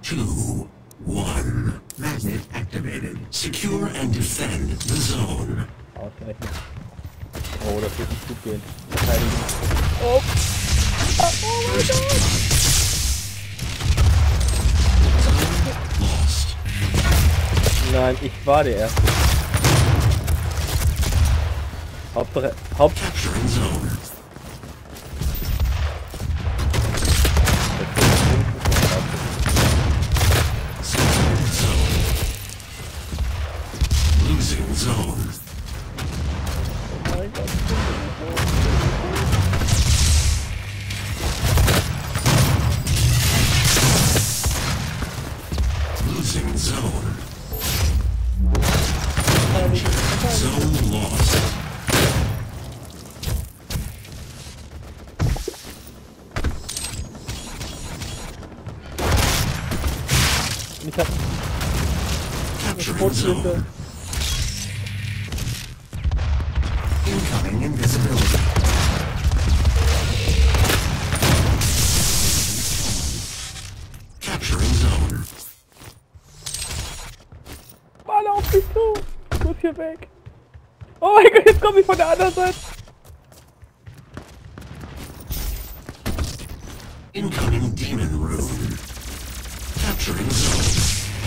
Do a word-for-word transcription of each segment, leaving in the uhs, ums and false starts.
two, one. Magnet activated. Secure and defend the zone. Ausgleichen. Oh, das wird nicht gut gehen. Verteidigen. Oh! Ah, oh mein Gott! Lost. Nein, ich war der Erste. Hauptsache, Haupt... Capturing zone. Secured zone. Losing zone. Oh mein Gott. Losing zone. Zone lost. Ich hab... Capturing zone. Incoming invisibility. Capturing zone. Mal auf dich zu! Ich muss hier weg! Oh mein Gott, jetzt komme ich von der anderen Seite! Incoming demon rune. Capturing zone.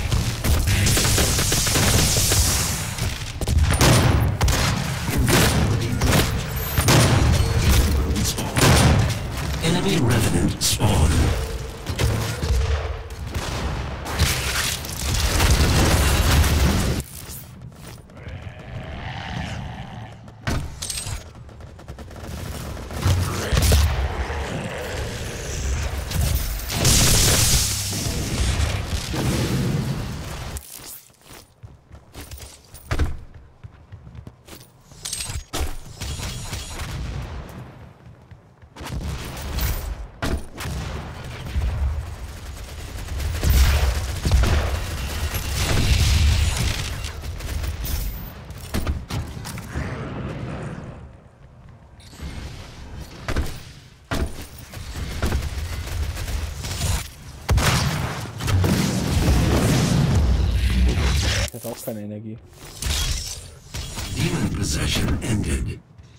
Invisibility dropped. Demon rune spawn. Enemy revenant spawn. Ich hab auch keine Energie. Demon possession ended.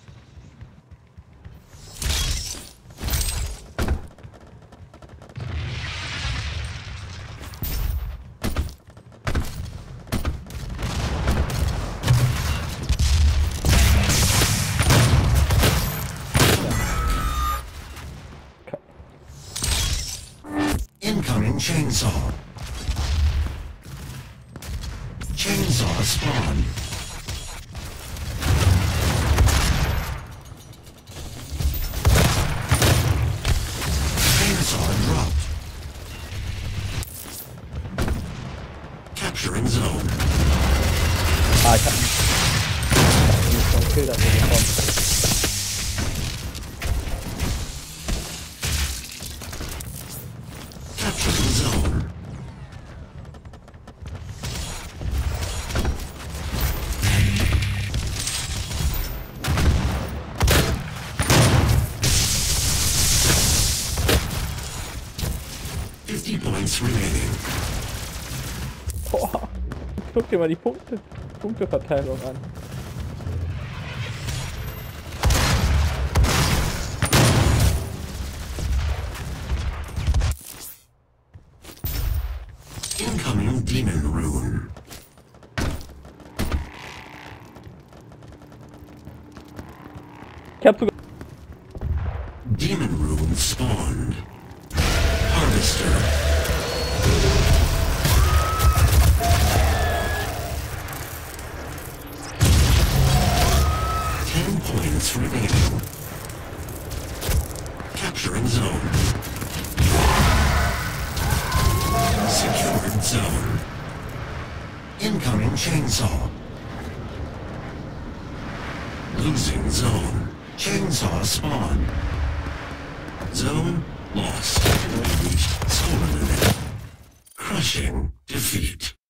Incoming chainsaw. Chainsaw spawned. Chainsaw dropped. Capturing zone. Ah, ich hab nicht so einen Kill dafür bekommen. Capturing zone. fifty points remaining. Boah, guck dir mal die Punkte, Punkteverteilung an. Incoming demon rune. Ich hab sogar... Demon rune spawned. Harvester. Ten points remaining. Capturing zone. Secured zone. Incoming chainsaw. Losing zone. Chainsaw spawn. Zone lost. We reached stolen limit. Crushing defeat.